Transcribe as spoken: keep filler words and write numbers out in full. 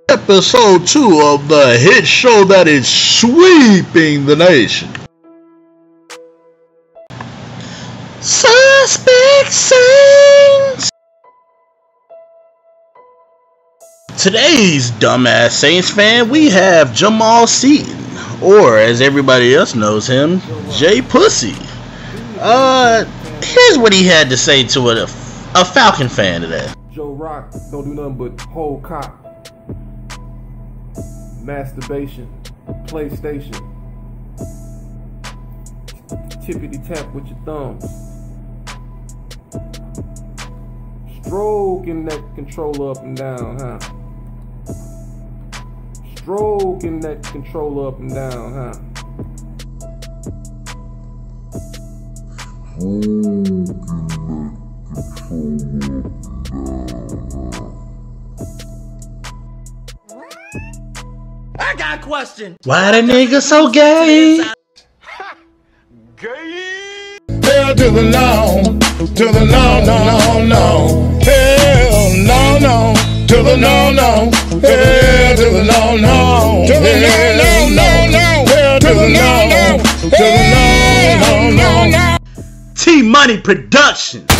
Episode two of the hit show that is sweeping the nation. Suspect Saints. Today's dumbass Saints fan, we have Jamal Seaton, or as everybody else knows him, Jay Pussy. Uh, here's what he had to say to a, a Falcon fan today. Joe Rock don't do nothing but hold cock, masturbation, PlayStation, tippity tap with your thumbs, stroking that controller up and down, huh? Stroking that controller up and down, huh? Stroking that controller up. I got a question. Why the nigga so gay? Gay. Hell to the no, to the no, no, no, no. Hell no, no, to the no, no. Hell to the no, no, to the no, no, no, no. Hell to the no, no, to the no, no, no. T Money Production.